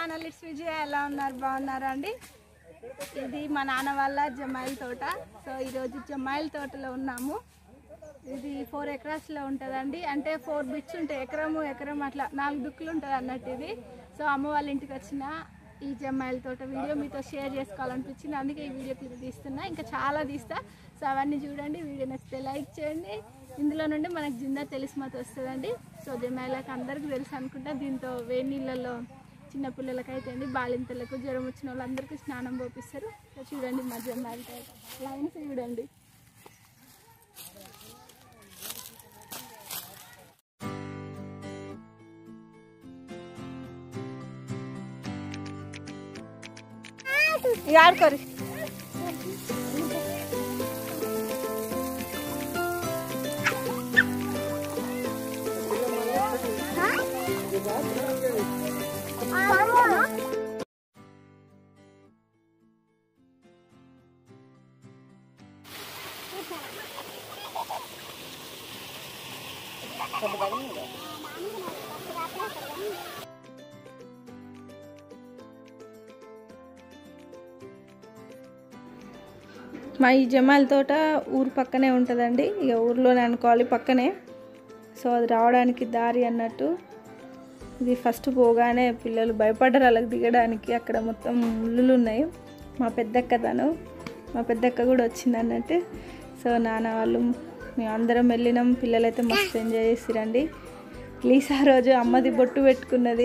Channel it's విజయ. ఎలా ఉన్నారు? బాగున్నారా అండి? ఇది మా నాన్న వాళ్ళ జమాయిల తోట. సో ఈరోజు జమాయిల తోటలో ఉన్నాము. ఇది 4 ఎకరాస్లో ఉంటుందండి. అంటే 4 బిట్స్ ఉంటాయి, ఎకరం అట్లా 4 దుక్కులు ఉంటుంది అన్నట్టు ఇది. సో అమ్మ వాళ్ళ ఇంటికి వచ్చిన ఈ జమాయిల తోట వీడియో మీతో షేర్ చేసుకోవాలనిపించింది, అందుకే ఈ వీడియో తీస్తున్నా. ఇంకా చాలా తీస్తా. సో అవన్నీ చూడండి. వీడియో నచ్చితే లైక్ చేయండి. ఇందులో నుండి మనకు జిందా తెలిసిమత వస్తుందండి. సో జమాయిలకు అందరికీ తెలుసు అనుకుంటా. దీంతో వేడి నీళ్ళల్లో చిన్నపిల్లలకైతే అండి, బాలింతలకు, జ్వరం వచ్చిన వాళ్ళందరికీ స్నానం పోపిస్తారు. సో చూడండి మా జమాయిల తోట లైన్స్ చూడండి. ఆడుకోరు. మా ఈ జమాయిల తోట ఊరు పక్కనే ఉంటుందండి. ఇక ఊర్లోనే అనుకోవాలి, పక్కనే. సో అది రావడానికి దారి అన్నట్టు. ఇది ఫస్ట్ పోగానే పిల్లలు భయపడ్డారు అలాగ దిగడానికి. అక్కడ మొత్తం ముళ్ళులు ఉన్నాయి. మా పెద్దక్క కూడా వచ్చింది అన్నట్టు. సో నాన్న వాళ్ళు మేము అందరం వెళ్ళినాం. పిల్లలైతే మస్తు ఎంజాయ్ చేసిరండి. లీసా రోజు అమ్మది బొట్టు పెట్టుకున్నది.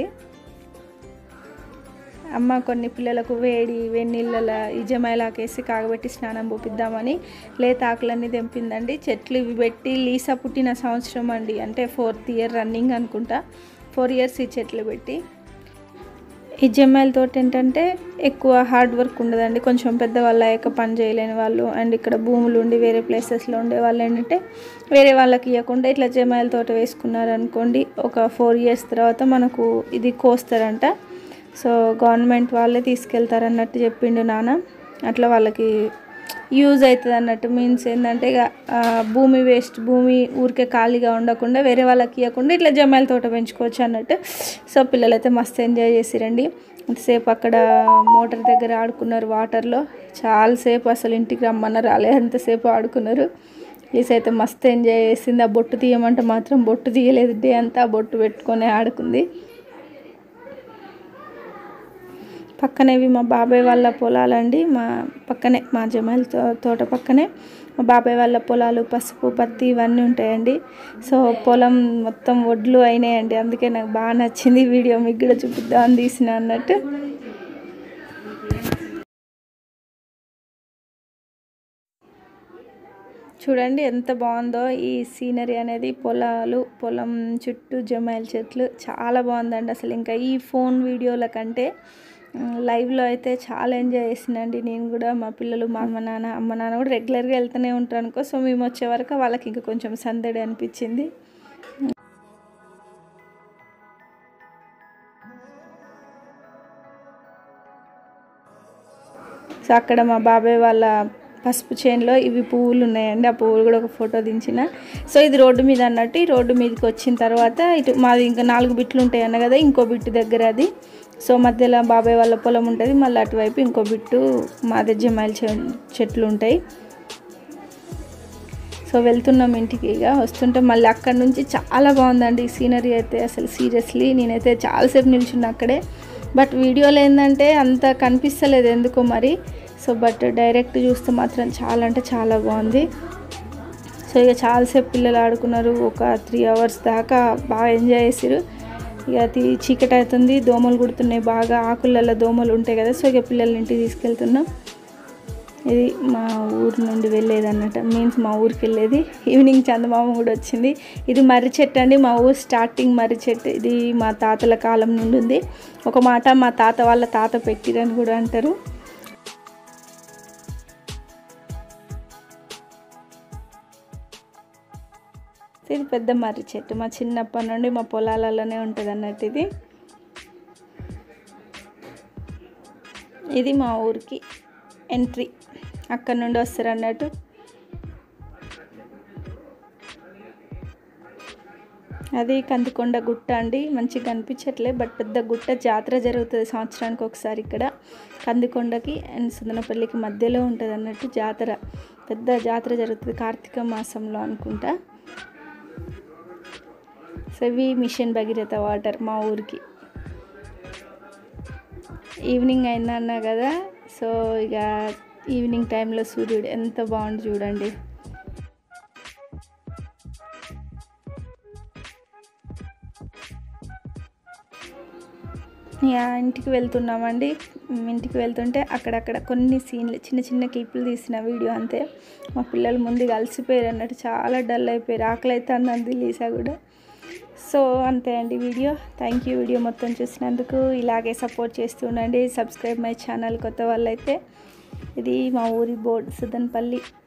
అమ్మ కొన్ని పిల్లలకు వేడి నీళ్ళ ఈ జమాయిలాకేసి కాగబెట్టి స్నానం పోపిద్దామని లేత ఆకులన్నీ తెంపిందండి. చెట్లు ఇవి పెట్టి లీసా పుట్టిన సంవత్సరం అండి, అంటే 4th ఇయర్ రన్నింగ్ అనుకుంటా. 4 years ఈ చెట్లు పెట్టి. ఈ జమాయిల తోట ఏంటంటే ఎక్కువ హార్డ్ వర్క్ ఉండదండి. కొంచెం పెద్దవాళ్ళు అయ్యాక పని చేయలేని వాళ్ళు అండ్ ఇక్కడ భూములు ఉండి వేరే ప్లేసెస్లో ఉండే వాళ్ళు ఏంటంటే వేరే వాళ్ళకి ఇవ్వకుండా ఇట్లా జమాయిల తోట వేసుకున్నారనుకోండి, ఒక 4 years తర్వాత మనకు ఇది కోస్తారంట. సో గవర్నమెంట్ వాళ్ళే తీసుకెళ్తారు అన్నట్టు చెప్పిండు నాన్న. అట్లా వాళ్ళకి యూజ్ అవుతుంది అన్నట్టు. మీన్స్ ఏంటంటే ఇక భూమి ఊరికే ఖాళీగా ఉండకుండా వేరే వాళ్ళకి ఇవ్వకుండా ఇట్లా జమాయిల తోట పెంచుకోవచ్చు అన్నట్టు. సో పిల్లలైతే మస్తు ఎంజాయ్ చేసిరండి. అంతసేపు అక్కడ మోటార్ దగ్గర ఆడుకున్నారు వాటర్లో. చాలాసేపు అసలు ఇంటికి రమ్మన్న రాలే, అంతసేపు ఆడుకున్నారు. ఈస అయితే మస్తు ఎంజాయ్ చేసింది. ఆ బొట్టు తీయమంటే మాత్రం బొట్టు తీయలేదు. డే అంతా బొట్టు పెట్టుకొని ఆడుకుంది. పక్కనేవి మా బాబాయ్ వాళ్ళ పొలాలండి. మా జమాయిల తోట పక్కనే మా బాబాయ్ వాళ్ళ పొలాలు, పసుపు, పత్తి ఇవన్నీ ఉంటాయండి. సో పొలం మొత్తం వడ్లు అయినాయండి. అందుకే నాకు బాగా నచ్చింది. వీడియో మీకు కూడా చూపిద్దామని తీసిన అన్నట్టు. చూడండి ఎంత బాగుందో ఈ సీనరీ అనేది. పొలం చుట్టూ జమాయిల చెట్లు చాలా బాగుందండి. అసలు ఇంకా ఈ ఫోన్ వీడియోల కంటే లైవ్లో అయితే చాలా ఎంజాయ్ చేసినండి నేను కూడా. మా పిల్లలు, మా అమ్మ నాన్న కూడా రెగ్యులర్గా వెళ్తూనే ఉంటారు అనుకో. సో మేము వచ్చే వరకు వాళ్ళకి ఇంకా కొంచెం సందడి అనిపించింది. సో అక్కడ మా బాబాయ్ వాళ్ళ పసుపు చేనులో ఇవి పువ్వులు ఉన్నాయండి. ఆ పువ్వులు కూడా ఒక ఫోటో దించిన. సో ఇది రోడ్డు మీద అన్నట్టు. ఈ రోడ్డు మీదకి వచ్చిన తర్వాత ఇటు మాది ఇంకా 4 బిట్లు ఉంటాయి అన్న కదా, ఇంకో బిట్టు దగ్గర అది. సో మధ్యలో బాబాయ్ వాళ్ళ పొలం ఉంటుంది, మళ్ళీ అటువైపు ఇంకో బిట్టు మాదే జమాయిల చెట్లు ఉంటాయి. సో వెళ్తున్నాం ఇంటికి. ఇక వస్తుంటే మళ్ళీ అక్కడ నుంచి చాలా బాగుందండి ఈ సీనరీ అయితే. అసలు సీరియస్లీ నేనైతే చాలాసేపు నిల్చున్నా అక్కడే. బట్ వీడియోలో ఏంటంటే అంత కనిపిస్తలేదు ఎందుకో మరి. సో బట్ డైరెక్ట్ చూస్తే మాత్రం చాలా అంటే చాలా బాగుంది. సో ఇక చాలాసేపు పిల్లలు ఆడుకున్నారు. ఒక 3 hours దాకా బాగా ఎంజాయ్ చేసారు. ఇక చీకటి అవుతుంది, దోమలు కుడుతున్నాయి బాగా. ఆకులలో దోమలు ఉంటాయి కదా. సో ఇక పిల్లల్ని ఇంటికి తీసుకెళ్తున్నాం. ఇది మా ఊరు నుండి వెళ్ళేది అన్నట్టు, మీన్స్ మా ఊరికి వెళ్ళేది. ఈవినింగ్ చందమామ కూడా వచ్చింది. ఇది మర్రి చెట్టు అండి, మా ఊరు స్టార్టింగ్ మర్రి చెట్టు. ఇది మా తాతల కాలం నుండి ఉంది. ఒక మాట మా తాత వాళ్ళ తాత పెట్టిరని కూడా అంటారు. ఇది పెద్ద మర్రి చెట్టు. మా చిన్నప్పటి నుండి మా పొలాలలోనే ఉంటుంది అన్నట్టు. ఇది మా ఊరికి ఎంట్రీ, అక్కడ నుండి వస్తారు అన్నట్టు. అది కందికొండ గుట్ట అండి, మంచిగా కనిపించట్లే బట్ పెద్ద గుట్ట. జాతర జరుగుతుంది సంవత్సరానికి ఒకసారి ఇక్కడ కందికొండకి అండ్ సుదనపల్లికి మధ్యలో ఉంటుంది అన్నట్టు జాతర. పెద్ద జాతర జరుగుతుంది కార్తీక మాసంలో అనుకుంటా. సో ఇవి మిషన్ భగీరథ వాటర్ మా ఊరికి. ఈవినింగ్ అయిందన్నా కదా, సో ఇక ఈవినింగ్ టైంలో సూర్యుడు ఎంత బాగుంది చూడండి. ఇంటికి వెళ్తున్నామండి. ఇంటికి వెళ్తుంటే అక్కడక్కడ కొన్ని సీన్లు చిన్న చిన్న క్లిప్పులు తీసిన వీడియో అంతే. మా పిల్లలు ముందుగా అలసిపోయారు అన్నట్టు, చాలా డల్ అయిపోయారు. ఆకలి అయితే అన్నది లీసా కూడా. సో అంతే అండి వీడియో. థ్యాంక్ యూ వీడియో మొత్తం చూసినందుకు. ఇలాగే సపోర్ట్ చేస్తూ ఉండండి. సబ్స్క్రైబ్ మై ఛానల్ కొత్త వాళ్ళైతే. ఇది మా ఊరి బోర్డు సుదనపల్లి.